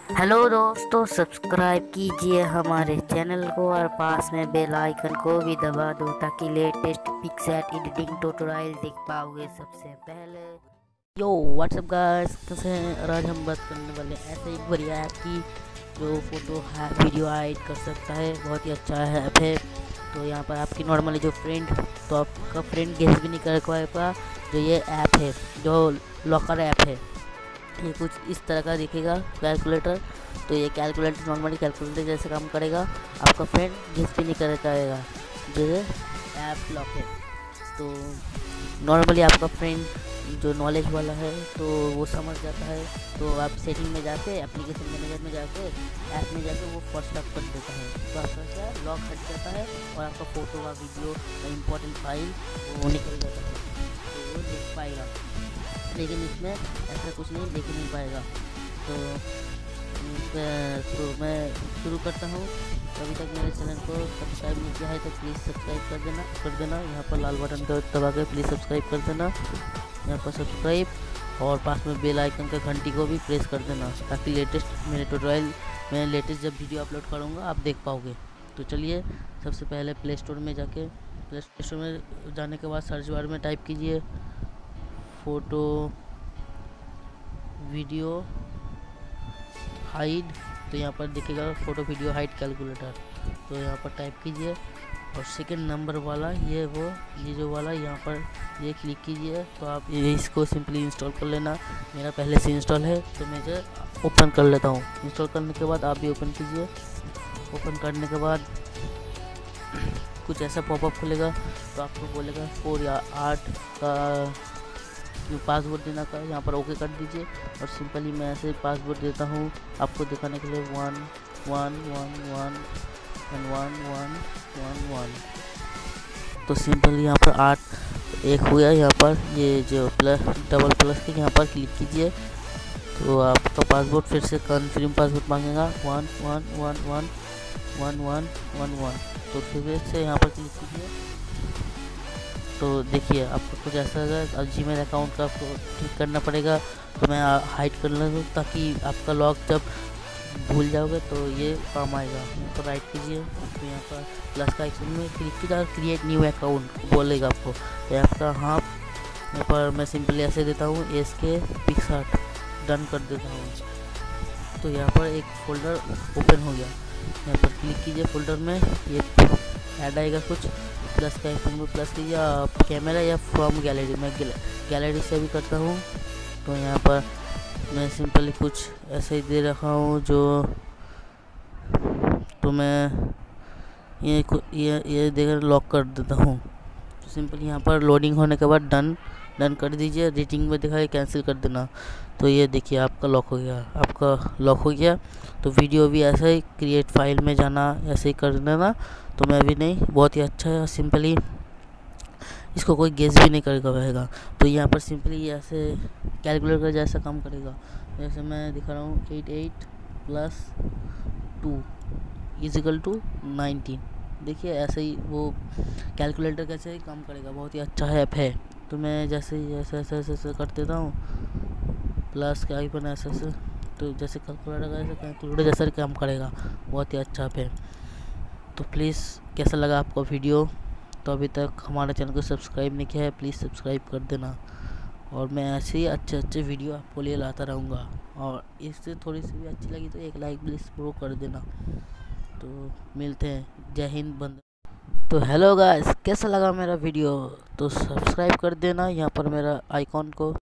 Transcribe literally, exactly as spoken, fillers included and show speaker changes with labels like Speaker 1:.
Speaker 1: Hello दोस्तों, subscribe कीजिए हमारे चैनल को और पास में बेल आइकन को भी दबा दो ताकि लेटेस्ट पिक्सेल एडिटिंग ट्यूटोरियल देख पाओगे सबसे पहले। यो व्हाट्सअप गाइस, कैसे हैं? और आज हम बात करने वाले हैं ऐसे एक बढ़िया ऐप की जो फोटो है वीडियो हाइड कर सकता है। बहुत ही अच्छा है ऐप है। तो यहाँ पर आपकी नॉर्मली जो फ्रेंड तो आपका फ्रेंड गेस भी नहीं कर पाएगा जो ये ऐप है, जो लॉकर ऐप है। ये कुछ इस तरह का दिखेगा कैलकुलेटर। तो ये कैलकुलेटर नॉर्मली कैलकुलेटर जैसे काम करेगा, आपका फ्रेंड गेस भी नहीं कर पाएगा जो ये ऐप लॉक है। तो नॉर्मली आपका फ्रेंड जो नॉलेज वाला है तो वो समझ जाता है। तो आप सेटिंग में जाके एप्लीकेशन मैनेजर में जाके ऐप में जाके वो फर्स्ट लॉक कर देता है। तो आपका क्या लॉक हट जाता है और आपका फ़ोटो का वीडियो का इम्पोर्टेंट फाइल वो निकल जाता है, तो वो देख पाएगा। लेकिन इसमें ऐसा कुछ नहीं देख नहीं पाएगा। तो तो मैं शुरू करता हूँ। अभी तक मेरे चैनल को सब्सक्राइब नहीं किया है तो प्लीज़ सब्सक्राइब कर देना कर देना यहाँ पर लाल बटन को दबा के प्लीज़ सब्सक्राइब कर देना। यहाँ पर सब्सक्राइब और पास में बेल आइकन का घंटी को भी प्रेस कर देना ताकि लेटेस्ट मेरे ट्यूटोरियल मैं लेटेस्ट जब वीडियो अपलोड करूँगा आप देख पाओगे। तो चलिए, सबसे पहले प्ले स्टोर में जाके प्ले स्टोर में जाने के बाद सर्च बार में टाइप कीजिए फ़ोटो वीडियो हाइड। तो यहाँ पर दिखेगा फ़ोटो वीडियो हाइड कैलकुलेटर। तो यहाँ पर टाइप कीजिए और सेकंड नंबर वाला ये वो ये जो वाला यहाँ पर ये क्लिक कीजिए। तो आप ये इसको सिंपली इंस्टॉल कर लेना। मेरा पहले से इंस्टॉल है तो मैं इसे ओपन कर लेता हूँ। इंस्टॉल करने के बाद आप भी ओपन कीजिए। ओपन करने के बाद कुछ ऐसा पॉपअप खुलेगा। तो आपको बोलेगा फोर या आठ का जो पासवर्ड देना का, यहाँ पर ओके कर दीजिए। और सिंपली मैं ऐसे पासवर्ड देता हूँ आपको दिखाने के लिए one one one one one one one one one. तो सिंपली यहाँ पर आठ एक हो गया। यहाँ पर ये जो प्लस डबल प्लस के यहाँ पर क्लिक कीजिए। तो आपका पासवर्ड फिर से कन्फर्म पासवर्ड मांगेगा one one one one one one one one. तो फिर से यहाँ पर क्लिक कीजिए। तो देखिए आपको कुछ ऐसा होगा। जी मेल अकाउंट का आपको ठीक करना पड़ेगा। तो मैं हाइड कर लूँ ताकि आपका लॉक जब भूल जाओगे तो ये काम आएगा। यहाँ पर राइट कीजिए। तो यहाँ पर प्लस का आइकन में क्लिक कीजिए और क्रिएट न्यू अकाउंट बोलेगा आपको। तो यहाँ पर हाँ, यहाँ पर मैं सिंपली ऐसे देता हूँ एस के पिक्सार्ट डन कर देता हूँ। तो यहाँ पर एक फोल्डर ओपन हो गया। यहाँ पर क्लिक कीजिए फोल्डर में, ये ऐड आएगा कुछ प्लस का आइकन में प्लस कीजिए या कैमरा या फ्रॉम गैलरी। मैं गैलरी से भी करता हूँ। तो यहाँ पर मैं सिंपली कुछ ऐसे ही दे रखा हूँ जो तो मैं ये ये ये देकर लॉक कर देता हूँ। तो सिंपली यहाँ पर लोडिंग होने के बाद डन डन कर दीजिए। रेटिंग में दिखाए कैंसिल कर देना। तो ये देखिए आपका लॉक हो गया आपका लॉक हो गया। तो वीडियो भी ऐसे ही क्रिएट फाइल में जाना ऐसे ही कर देना। तो मैं भी नहीं, बहुत ही अच्छा है। सिंपली इसको कोई गेस भी नहीं कर पाएगा। तो यहाँ पर सिंपली ऐसे कैलकुलेटर जैसा काम करेगा। जैसे मैं दिखा रहा हूँ eight eight plus two equal to nineteen. देखिए ऐसे ही वो कैलकुलेटर कैसे ही काम करेगा। बहुत ही अच्छा ऐप है। तो मैं जैसे ही ऐसे ऐसे ऐसे ऐसे कर देता हूँ प्लस का आइकन ऐसे ऐसे। तो जैसे कैलकुलेटर का ऐसे कैलकुलेटर जैसा काम करेगा। बहुत ही अच्छा ऐप है। तो प्लीज़ कैसा लगा आपको वीडियो? तो अभी तक हमारे चैनल को सब्सक्राइब नहीं किया है प्लीज़ सब्सक्राइब कर देना। और मैं ऐसे ही अच्छे अच्छे वीडियो आपको लिए लाता रहूँगा। और इससे थोड़ी सी भी अच्छी लगी तो एक लाइक प्लीज़ प्रो कर देना। तो मिलते हैं। जय हिंद बंद। तो हेलो गाइस, कैसा लगा मेरा वीडियो? तो सब्सक्राइब कर देना यहाँ पर मेरा आइकॉन को।